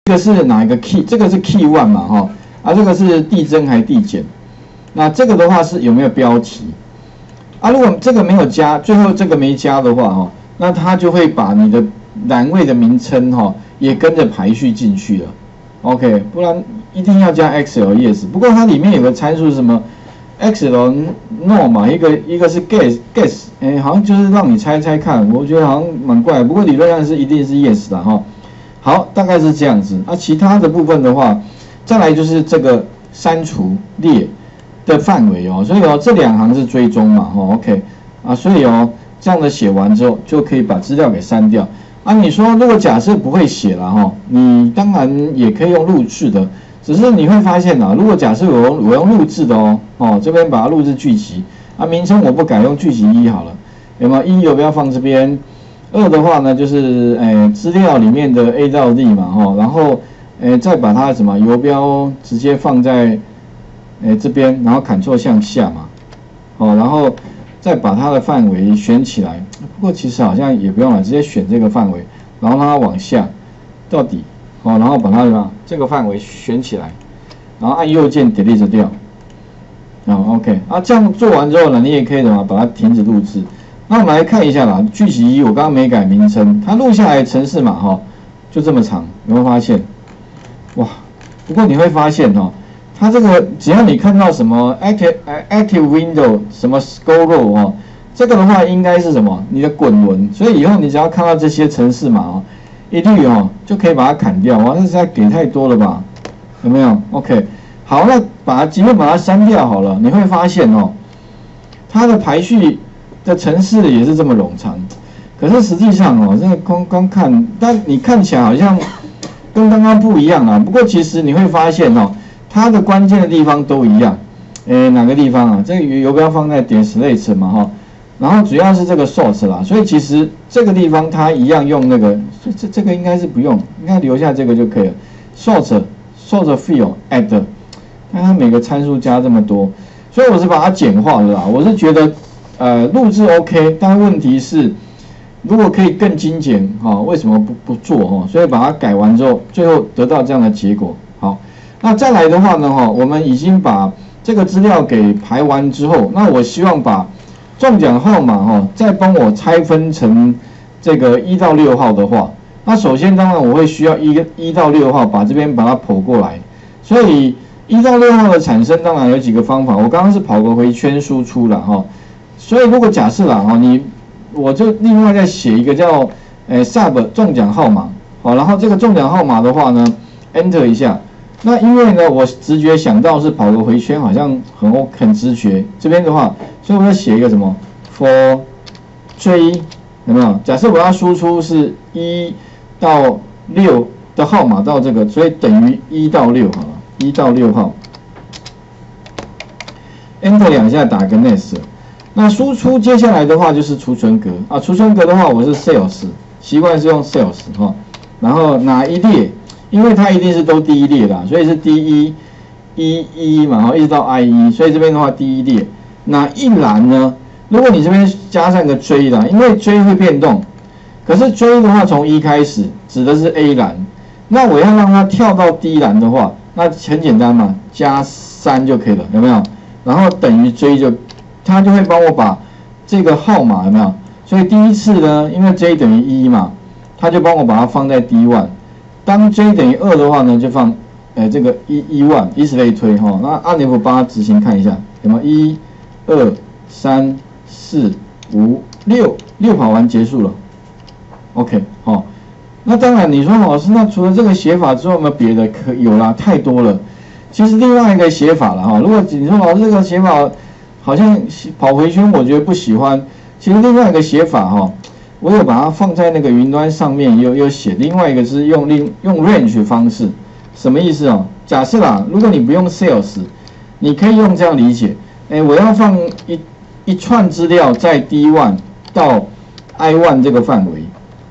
这个是哪一个 key？ 这个是 key one 嘛，哈，啊，这个是递增还递减？那这个的话是有没有标题？啊，如果这个没有加，最后这个没加的话，哈，那它就会把你的栏位的名称，哈，也跟着排序进去了。OK， 不然一定要加 XL yes。不过它里面有个参数是什么 XL no 嘛，一个是 guess， 好像就是让你猜猜看，我觉得好像蛮怪的。不过理论上是一定是 yes 的哈。好，大概是这样子。啊，其他的部分的话，再来就是这个删除列的范围哦。所以哦，这两行是追踪嘛，哦 ，OK， 啊，所以哦，这样的写完之后，就可以把资料给删掉。啊，你说如果假设不会写了哈，你当然也可以用录制的，只是你会发现啊，如果假设我用录制的哦，这边把它录制句集，啊，名称我不改，用句集1好了，有没有？1有没有放这边？2的话呢，就是资料里面的 A 到 D 嘛，哈，然后再把它什么游标直接放在这边，然后Ctrl向下嘛，哦，然后再把它的范围选起来。不过其实好像也不用了，直接选这个范围，然后让它往下到底，哦，然后把它这个范围选起来，然后按右键 Delete 掉，好 ，OK， 啊，这样做完之后呢，你也可以把它停止录制。那我们来看一下啦，句集1我刚刚没改名称，它录下来的程式码哈，就这么长，有没有发现？哇！不过你会发现哦，它这个只要你看到什么 active window 什么 scroll row 哦，这个的话应该是什么？你的滚轮，所以以后你只要看到这些程式码哦，一律哦就可以把它砍掉。哇，这实在给太多了吧？有没有 ？OK， 好，那即便把它删掉好了，你会发现哦，它的排序的程式也是这么冗长，可是实际上哦，这个光看，但你看起来好像跟刚刚不一样啊。不过其实你会发现哦，它的关键的地方都一样。哪个地方啊？这个游标放在点 select 嘛哈，然后主要是这个 sort 啦，所以其实这个地方它一样用那个，这个应该是不用，应该留下这个就可以了。sort field add， 看它每个参数加这么多，所以我是把它简化的啦。我是觉得。录制 OK， 但问题是，如果可以更精简为什么不做所以把它改完之后，最后得到这样的结果。好，那再来的话呢我们已经把这个资料给排完之后，那我希望把中奖号码再帮我拆分成这个1到6号的话，那首先当然我会需要1到6号把这边把它跑过来，所以1到6号的产生当然有几个方法，我刚刚是跑个回圈输出了所以如果假设啦我就另外再写一个叫sub 中奖号码，好，然后这个中奖号码的话呢 ，enter 一下。那因为呢我直觉想到是跑个回圈，好像很直觉。这边的话，所以我要写一个什么 for 追，有没有？假设我要输出是1到6的号码到这个，所以等于1到6好了，1到6号。enter 2下打个 next。那输出接下来的话就是储存格啊，储存格的话我是 sales， 习惯是用 sales 然后哪一列，因为它一定是都第一列啦，所以是第一嘛，一直到 I1， 所以这边的话第一列，哪一栏呢？如果你这边加上个追啦，因为追会变动，可是追的话从1开始指的是 A 栏，那我要让它跳到 D 栏的话，那很简单嘛，加3就可以了，有没有？然后等于追它就会帮我把这个号码有没有？所以第一次呢，因为 J 等于1嘛，它就帮我把它放在 D1。当 J 等于2的话呢，就放这个1以此类推那按 F8 执行看一下，有没有？1、2、3、4、5、6跑完结束了。OK 那当然你说老师，那除了这个写法之外，有没有别的？有啦，太多了。其实另外一个写法了如果你说老师这个写法好像跑回圈，我觉得不喜欢。其实另外一个写法我有把它放在那个云端上面，有写。另外一个是用 range 方式，什么意思假设啦，如果你不用 sales， 你可以用这样理解，我要放一串资料在 D1 到 I1 这个范围，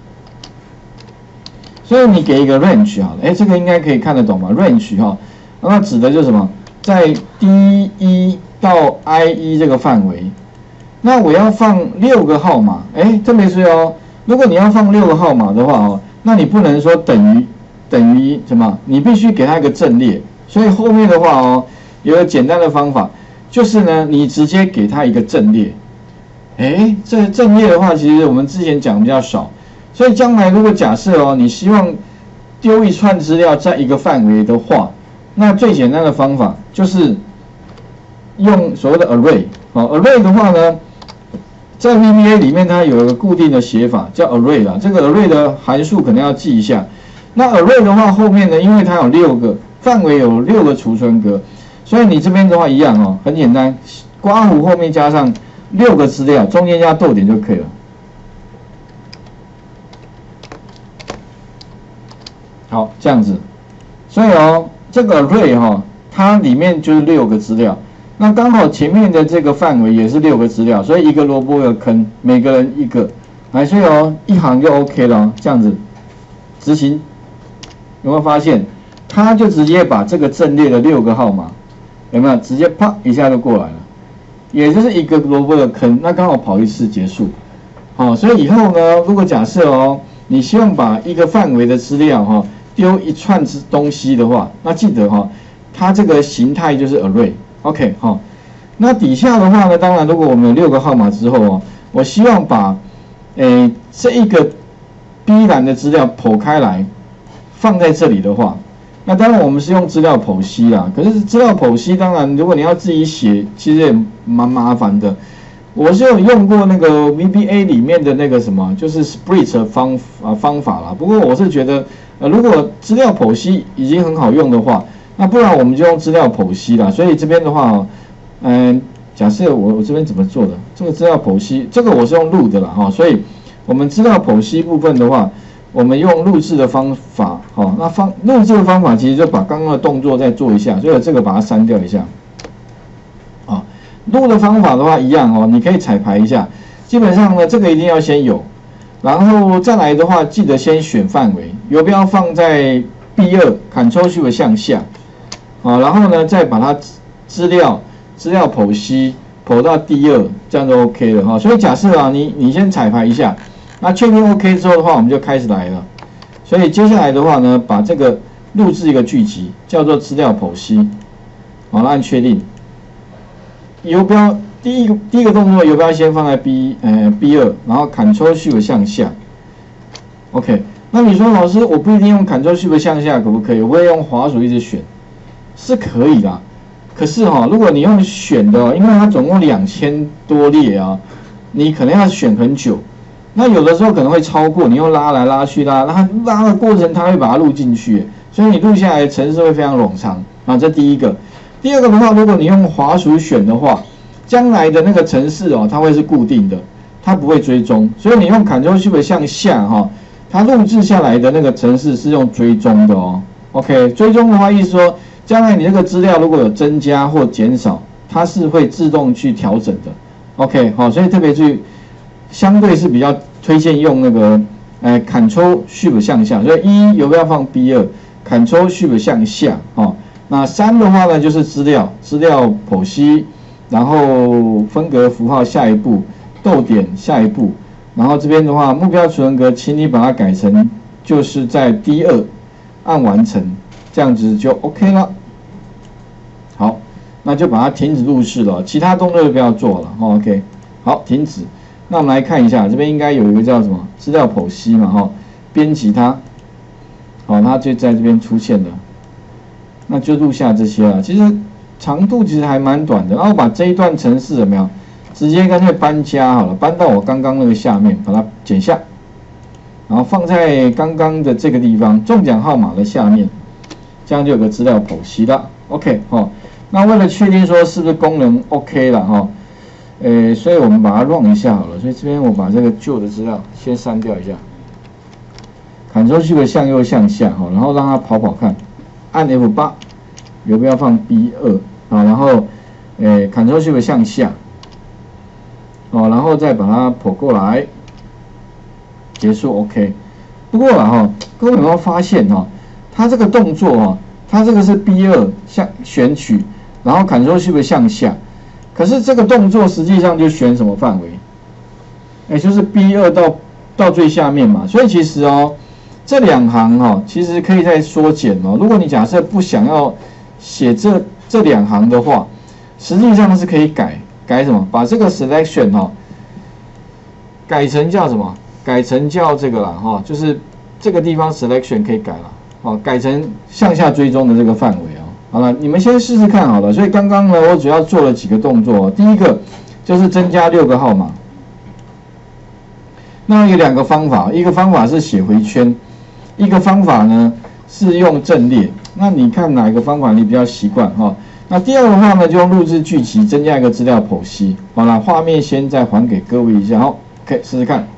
所以你给一个 range 好了，这个应该可以看得懂吧 ？range 那指的就是什么，在 D1 到 I1 这个范围，那我要放6个号码，特别是如果你要放6个号码的话那你不能说等于等于什么？你必须给它一个阵列。所以后面的话哦，有个简单的方法，就是呢，你直接给它一个阵列。这个阵列的话，其实我们之前讲比较少。所以将来如果假设哦，你希望丢一串资料在一个范围的话，那最简单的方法就是用所谓的 array。array 的话呢，在 VBA 里面它有一个固定的写法叫 array 啦。这个 array 的函数可能要记一下。那 array 的话后面呢，因为它有6个范围，有6个储存格，所以你这边的话一样哦，很简单，括弧后面加上6个资料，中间加逗点就可以了。好，这样子。所以哦，这个 array 它里面就是6个资料。那刚好前面的这个范围也是6个资料，所以一个萝卜一个坑，每个人一个。所以哦，一行就 OK 了，这样子执行。有没有发现，它就直接把这个阵列的6个号码，有没有直接啪一下就过来了？也就是一个萝卜的坑，那刚好跑一次结束。所以以后呢，如果假设哦，你希望把一个范围的资料丢一串东西的话，那记得它这个形态就是 array。OK 那底下的话呢，当然如果我们有6个号码之后我希望把这一个 B 栏的资料剖开来放在这里的话，那当然我们是用资料剖析啦。可是资料剖析当然如果你要自己写，其实也蛮麻烦的。我是有用过那个 VBA 里面的那个什么，就是 split 的方法啦。不过我是觉得如果资料剖析已经很好用的话，那不然我们就用资料剖析啦。所以这边的话假设我这边怎么做的？这个资料剖析，这个我是用录的啦所以我们资料剖析部分的话，我们用录制的方法那录制的方法其实就把刚刚的动作再做一下，所以这个把它删掉一下。录的方法的话一样你可以彩排一下。基本上呢，这个一定要先有，然后再来的话，记得先选范围，游标放在 B2，Ctrl+Shift 向下，然后呢再把它资料剖析剖到D2，这样就 OK 了所以假设你先彩排一下，那确定 OK 之后的话，我们就开始来了。所以接下来的话呢，把这个录制一个剧集，叫做资料剖析，按确定。游标第一个动作，游标先放在 B2，然后 Ctrl+Shift 向下。OK， 那你说老师，我不一定用 Ctrl+Shift 向下，可不可以？我会用滑鼠一直选，是可以啦。可是如果你用选的因为它总共2000多列你可能要选很久。那有的时候可能会超过，你用拉来拉去拉的过程，它会把它录进去，所以你录下来的程式会非常冗长这第一个。第二个的话，如果你用滑鼠选的话，将来的那个程式它会是固定的，它不会追踪，所以你用 Ctrl+Shift 向下它录制下来的那个程式是用追踪的OK， 追踪的话意思说，将来你这个资料如果有增加或减少，它是会自动去调整的。OK， 所以特别注意，相对是比较推荐用那个Ctrl+Shift 向下，所以游标放 B2，Ctrl+Shift 向下那3的话呢，就是资料剖析，然后分隔符号下一步，逗点下一步，然后这边的话，目标储存格，请你把它改成就是在 D2，按完成，这样子就 OK 了。好，那就把它停止录制了，其他动作就不要做了OK， 好，停止。那我们来看一下，这边应该有一个叫什么资料剖析嘛编辑它，它就在这边出现了。那就录下这些了，其实长度其实还蛮短的。然后把这一段程式有没有，直接干脆搬家好了，搬到我刚刚那个下面，把它剪下，然后放在刚刚的这个地方中奖号码的下面，这样就有个资料剖析了。OK 那为了确定说是不是功能 OK 了所以我们把它 run 一下好了。所以这边我把这个旧的资料先删掉一下 ，Ctrl+Shift 向右向下然后让它跑看。按 F8， 游标放 B2 然后Ctrl+Shift 向下然后再把它跑过来，结束 OK。不过各位有没有发现它这个动作它这个是 B2 选取，然后 Ctrl+Shift 向下，可是这个动作实际上就选什么范围？就是 B2 到最下面嘛，所以其实这2行哈，其实可以再缩减哦。如果你假设不想要写这2行的话，实际上是可以改什么？把这个 selection 哈改成叫什么？改成叫这个啦哈，就是这个地方 selection 可以改了，哦，改成向下追踪的这个范围啊。好了，你们先试试看好了。所以刚刚呢，我主要做了几个动作。第一个就是增加6个号码。那有2个方法，一个方法是写回圈，一个方法呢是用阵列。那你看哪一个方法你比较习惯哈？那第二个的话呢，就用录制剧集增加一个资料剖析。好了，画面先再还给各位一下，好，可以试试看。